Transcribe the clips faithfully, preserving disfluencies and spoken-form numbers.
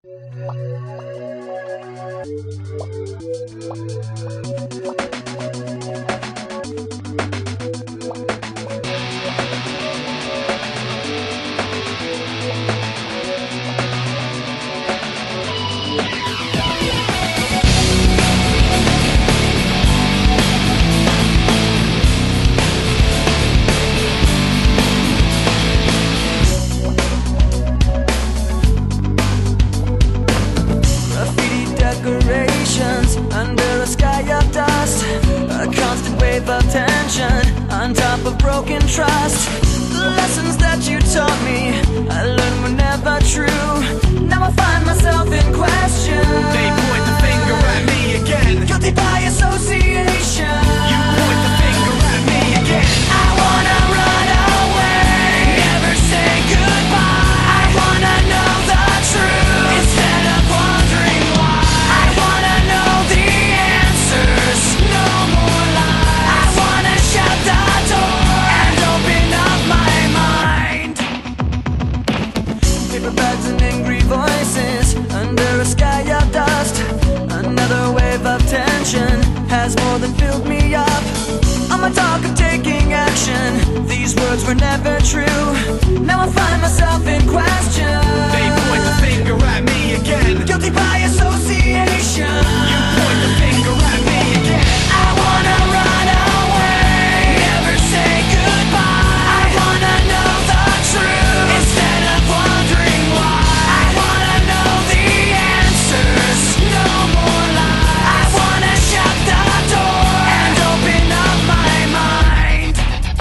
Decorations under a sky of dust, a constant wave of tension on top of broken trust. The lessons that you taught me, I learned were never true. Now I find myself in question. They point the finger at me again. Guilty by association. You point the finger at me again. I wanna run away, never say goodbye. I wanna know the truth instead of wondering why. I wanna know the answers, no more lies. I wanna shut the door and open up my mind. Paper bags and angry voices under a sky of dust. Another wave of tension has more than filled me up. On my talk of taking action, these words were never true. Now I find myself in question. They point the finger at me again. Guilty by association. You point the finger at me again. I wanna run away, never say goodbye. I wanna know the truth instead of wondering why. I wanna know the answers, no more lies. I wanna shut the door and open up my mind.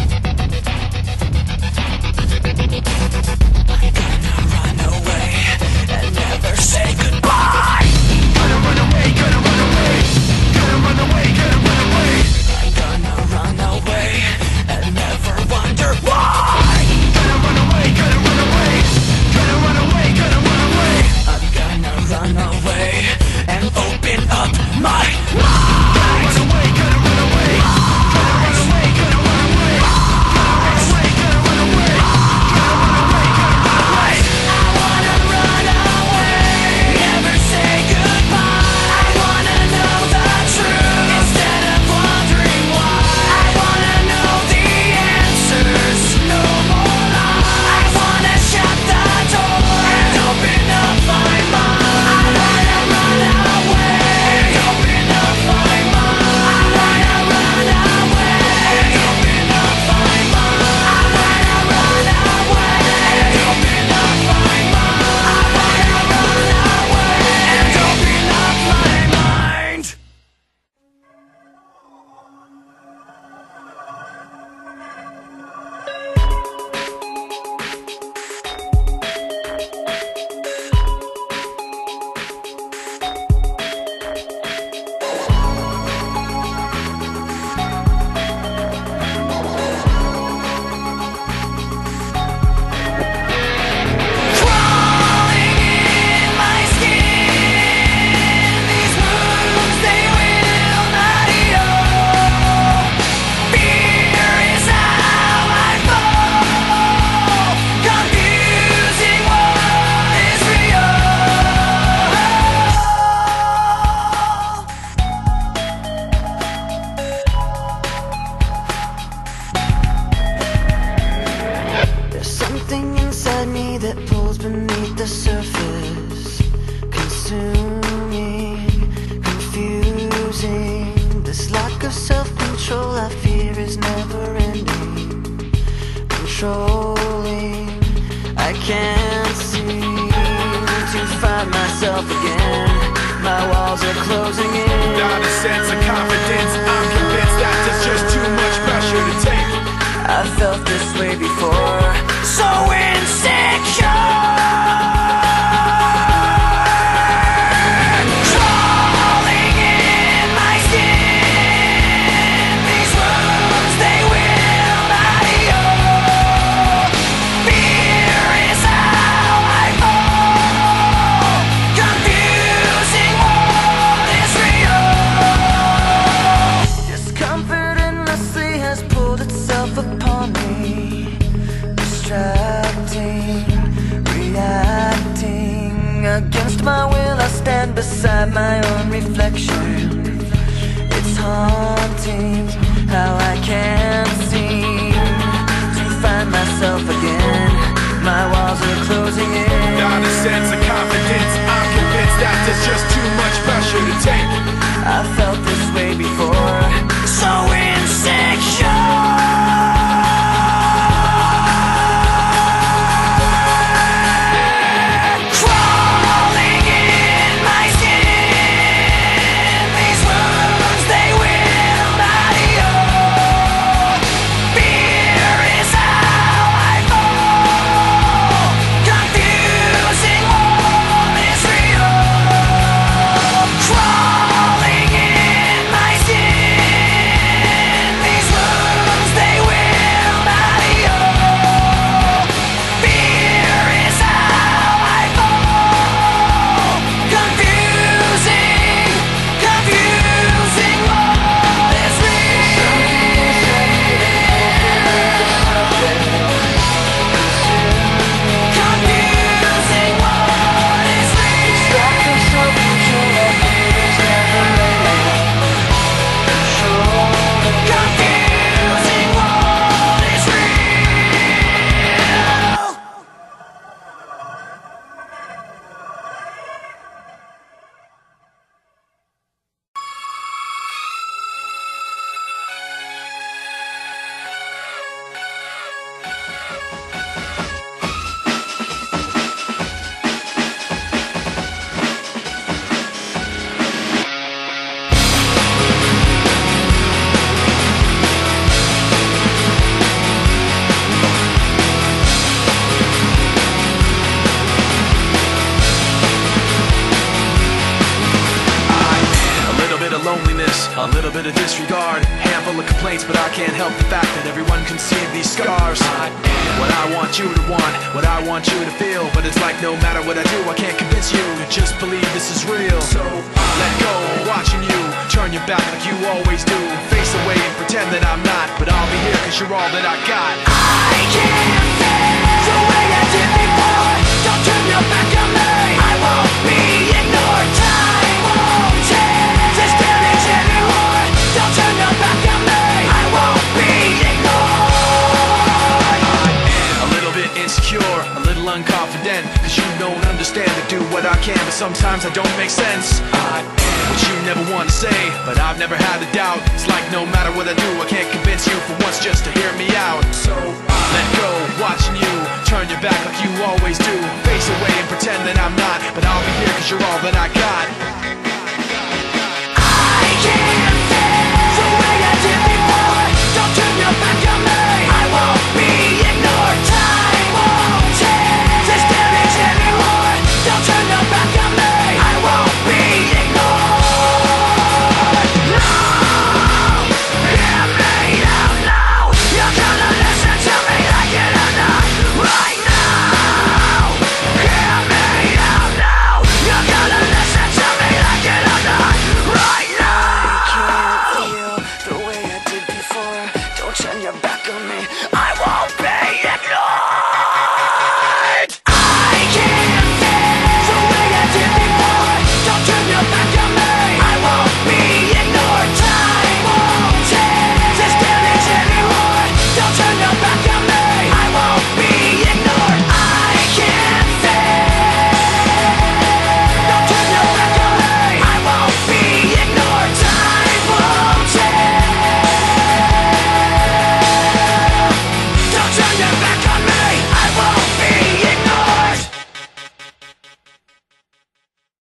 I'm gonna run away and never say goodbye. Gonna run away, gonna run away. Gonna run away, gonna run away. I'm gonna run away and never wonder why. Gonna run away, gonna run away. Gonna run away, gonna run away. I'm gonna run away and open up my mind. Gonna run away, gonna run away. Gonna run away, gonna run away. Gonna run away, gonna run away. Gonna run away, gonna run away. I wanna run away, never say goodbye. I wanna know the truth instead of wondering why. I wanna know the answers, no more lies. I wanna shut the door and open up my mind. I wanna run away and open up my mind. I wanna run away and open up my mind. I wanna run away and open up my mind. I wanna run away and open up my mind. Crawling in my skin, these wounds they will not heal. Fear is how I fall, confusing what is real. There's something inside me that pulls beneath the surface, consuming, confusing. This lack of self-control I fear is never ending, controlling. I can't seem to find myself again. My walls are closing in. Without a sense of confidence, I'm convinced that there's just too much pressure to take. I felt this way before, so insecure. Crawling in my skin, these wounds they will not heal. Fear is how I fall, confusing what is real. Discomfort endlessly has pulled itself upon me, distracting. against my will, I stand beside my own reflection. It's haunting how I can't seem to find myself again. My walls are closing in. Not a sense of confidence, I'm convinced that there's just too much pressure to take. I felt this way before, so insecure. A little bit of disregard, handful of complaints, but I can't help the fact that everyone can see these scars. I am what I want you to want, what I want you to feel, but it's like no matter what I do, I can't convince you to just believe this is real. So I let go, watching you turn your back like you always do, face away and pretend that I'm not, but I'll be here cause you're all that I got. I can't feel the way I did before. Don't turn your back on me, I won't be ignored. Time won't change this damage anymore. Don't turn your back on me, I won't be ignored. I am a little bit insecure, a little unconfident, cause you don't understand to do what I can, but sometimes I don't make sense. I am what you never want to say, but I've never had a doubt. It's like no matter what I do, I can't convince you for once just to hear me out. So I let go, watching you turn your back like you always do, face away and pretend that I'm not, but I'll be here cause you're all that I got.